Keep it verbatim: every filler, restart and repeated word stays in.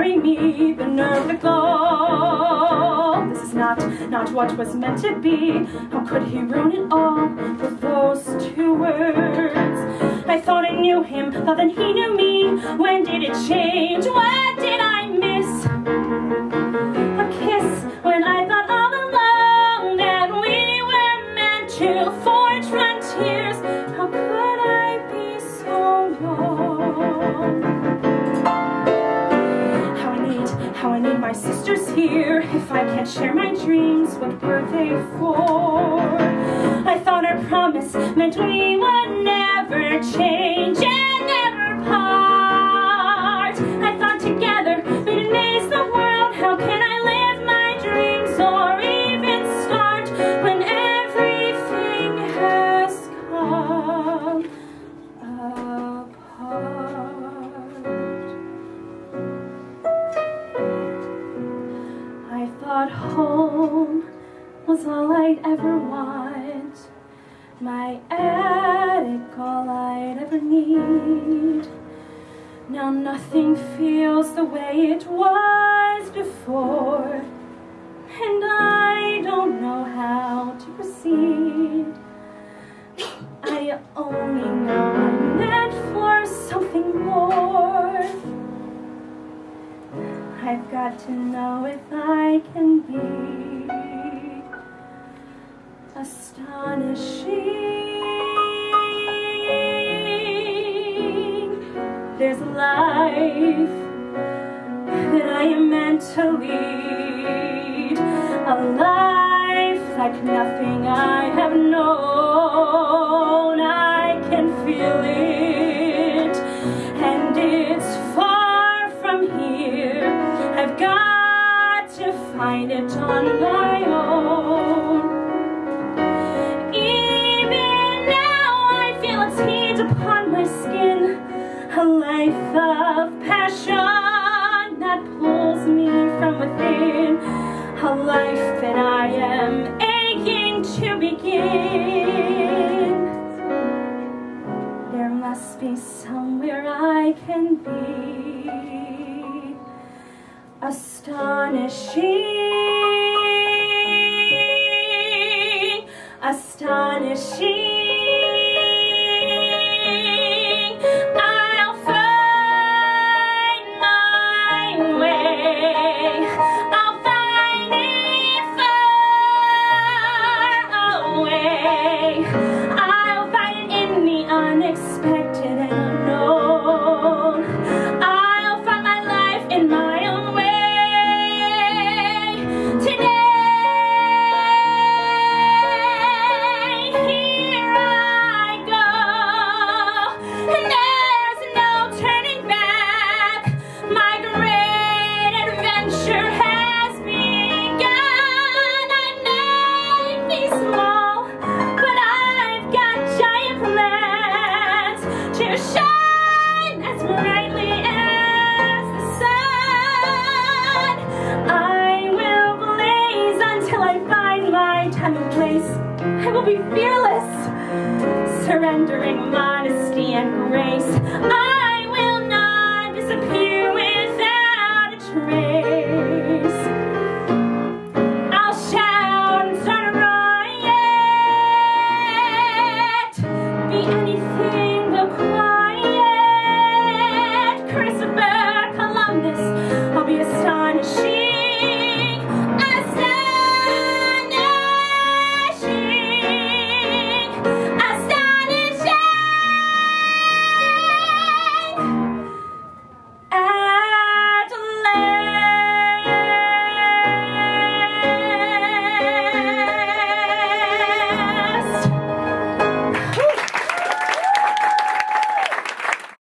marry me, the nerve, the gall. This is not, not what was meant to be. How could he ruin it all with those two words? I thought I knew him, thought that he knew me. When did it change? What did I miss? A kiss when I thought all along that we were meant to forge frontiers. How could I be so wrong? How I need, how I need my sisters here. If I can't share my dreams, what were they for? I thought our promise meant we would never change and never part. I thought together we'd amaze the world. How can I live my dreams or even start when everything has come apart? I thought home was all I'd ever want, my attic all I'd ever need. Now nothing feels the way it was before, and I don't know how to proceed. I only know I'm meant for something more. I've got to know if I can be astonishing. There's a life that I am meant to lead, a life like nothing I have known. I can feel it, and it's far from here. I've got to find it on my own. Even now I feel its heat upon my skin, a life of passion that pulls me from within, a life that I am aching to begin. There must be somewhere I can be astonishing, astonishing. I'll find my way, I'll find it far away. I'll find it in the unexpected and unknown. I'll find my life in my own way. Shine as brightly as the sun. I will blaze until I find my time and place. I will be fearless, surrendering modesty and grace. I